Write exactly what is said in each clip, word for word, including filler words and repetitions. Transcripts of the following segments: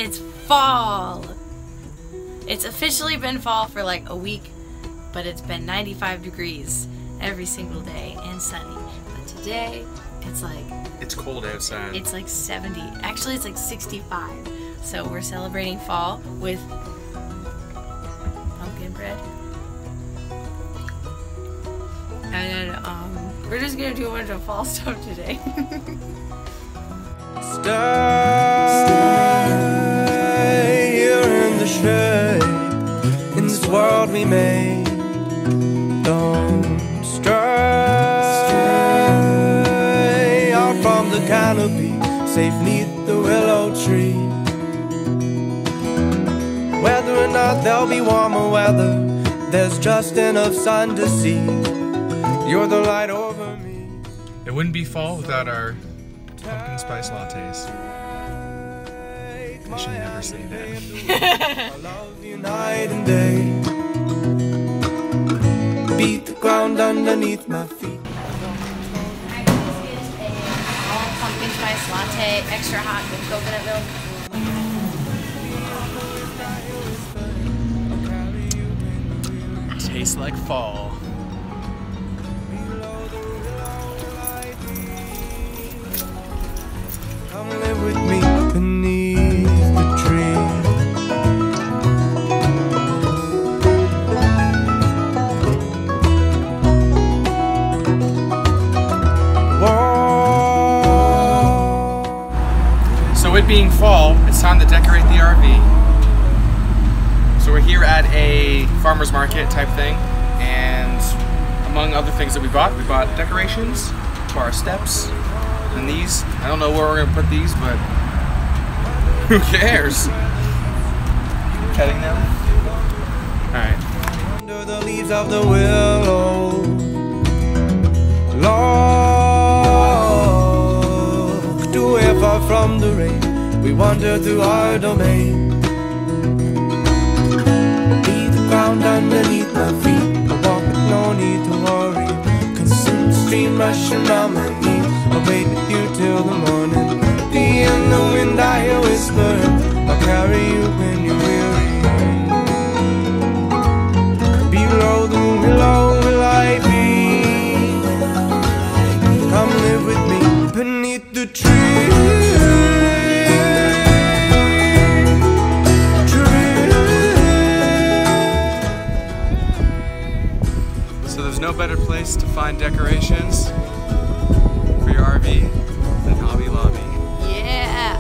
It's fall. It's officially been fall for like a week, but it's been ninety-five degrees every single day and sunny. But today, it's like... It's cold outside. It's like seventy. Actually, it's like sixty-five. So we're celebrating fall with pumpkin bread. And um, we're just gonna do a bunch of fall stuff today. Stay here in the shade, in this world we made. Don't stray out from the canopy, safe neath the willow tree. Whether or not there'll be warmer weather, there's just enough sun to see. You're the light over me. It wouldn't be fall without our pumpkin spice lattes. I should never say that. I love you night and day. Beat the ground underneath my feet. I just get a all pumpkin spice latte, extra hot with coconut milk. Tastes like fall. Come live with me beneath the tree. Whoa. So it being fall, it's time to decorate the R V. So we're here at a farmer's market type thing, and among other things that we bought, we bought decorations to our steps. And these, I don't know where we're gonna put these, but who cares? Cutting them? Alright. Under the leaves of the willow, locked away far from the rain, we wander through our domain. Beneath the ground underneath my feet, I walk with no need to worry. Consume the stream rushing round my knees. I'll wait with you till the morning. Be in the wind, I hear whispering. I'll carry you when you're weary. Below the willow will I be. Come live with me beneath the tree. Tree. So there's no better place to find decorations for your R V than Hobby Lobby. Yeah.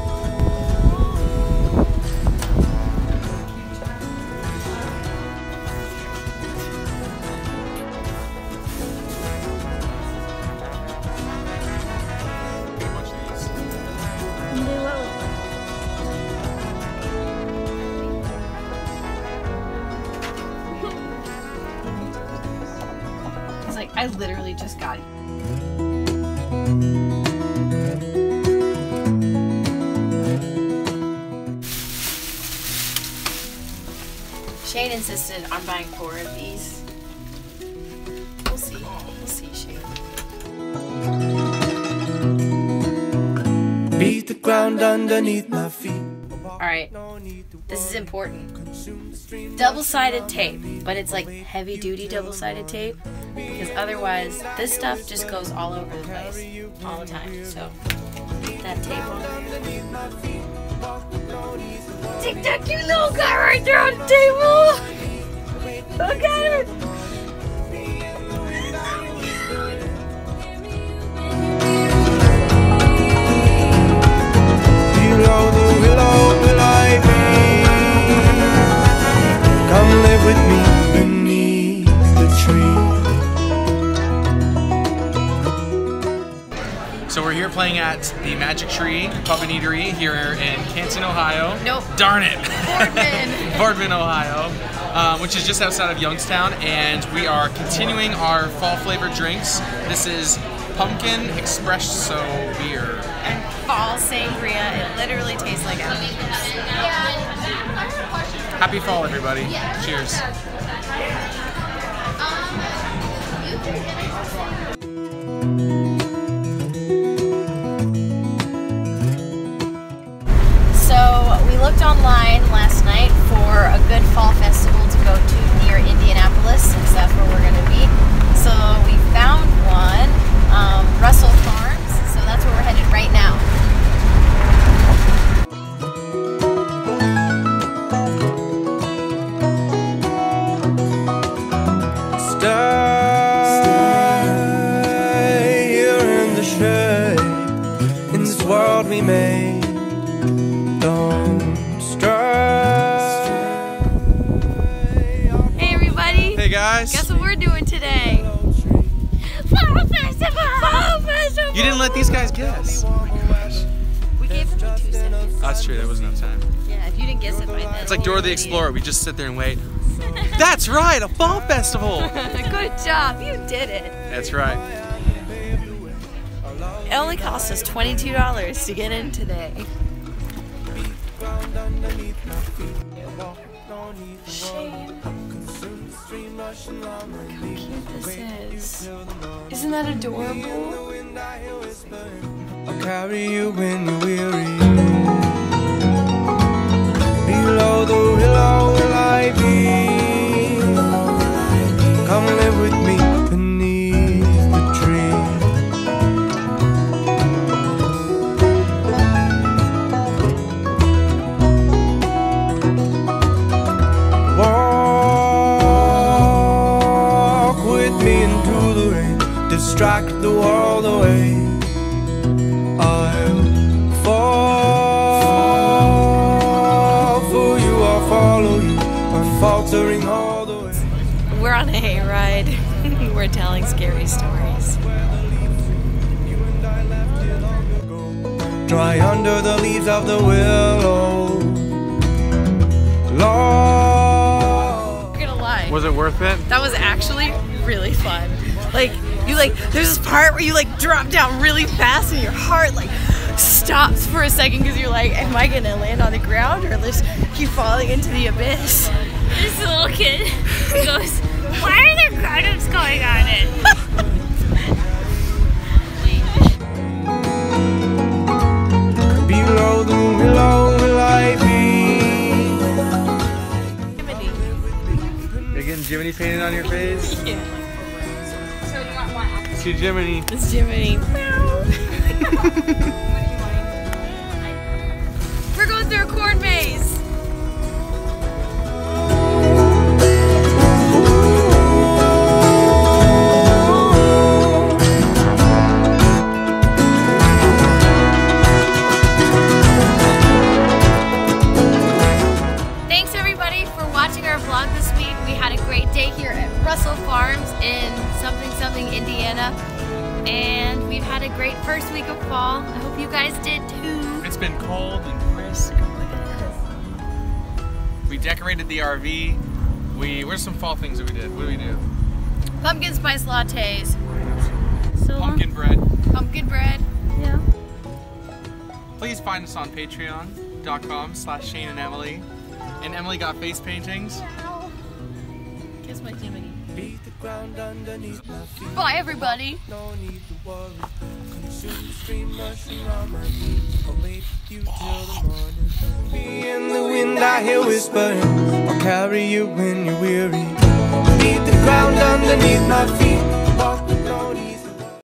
Get a bunch of these. It's like I literally just got it. Shane insisted on buying four of these. We'll see. We'll see, Shane. Beat the ground underneath my feet. Alright, this is important. Double-sided tape, but it's like heavy-duty double-sided tape, because otherwise this stuff just goes all over the place all the time. So that tape on there. Take that cute little guy right there on the table. Look at her. Below the willow will I be. Come live with me beneath the tree. So we're here playing at the Magic Tree Pub and Eatery here in Canton, Ohio. Nope. Darn it. Boardman. Boardman, Ohio, um, which is just outside of Youngstown, and we are continuing our fall flavored drinks. This is pumpkin espresso beer. And fall sangria. It literally tastes like apples. Happy fall, everybody. Cheers. So we looked online last night for a good fall festival to go to near Indianapolis, since that's where we're going to be. So we found one, um, Russell Farms, so that's where we're headed right now. Stay here in the shade, in this world we made. Don't stray. Hey everybody! Hey guys! Guess what we're doing today? Fall Festival! Fall Festival! You didn't let these guys guess. Oh my gosh. We gave them like two seconds. That's true, that wasn't enough time. Yeah, if you didn't guess it by then. It's like Dora the Explorer, we just sit there and wait. That's right, a fall festival! Good job, you did it. That's right. It only cost us twenty-two dollars to get in today. Shane. Look how cute this is. Isn't that adorable? I'll carry you when you're weary. Below the willow will I be. Come live with me beneath the tree. Walk with me into the rain, distract the world away. I'll fall for you, I'll follow you, I'm faltering all the way. We're on a hayride. We're telling scary stories. Dry under the leaves of the willow. Lord. I'm gonna lie. Was it worth it? That was actually really fun. Like, you like, there's this part where you like drop down really fast and your heart like stops for a second because you're like, am I gonna land on the ground or just keep falling into the abyss? This little kid goes, why are there grown-ups going on it? Below the willow will I be. Jiminy. You're getting Jiminy painted on your face? Yeah. So you want one? See Jiminy. It's Jiminy. We're going through a corn maze. Thanks everybody for watching our vlog this week. We had a great day here at Russell Farms in something something Indiana. And we've had a great first week of fall. I hope you guys did too. It's been cold and brisk. We decorated the R V. We, where's some fall things that we did? What did we do? Pumpkin spice lattes. So Pumpkin bread. Pumpkin bread. Yeah. Please find us on patreon dot com slash Shane and Emily. And Emily got face paintings. Kiss my Jiminy. Beat the ground underneath my feet. Bye everybody. No need to worry. Consume the stream, rushing on my knees. I'll wait with you till the morning. Me in the wind, I hear whispering. I'll carry you when you're weary. Beat the ground underneath my feet.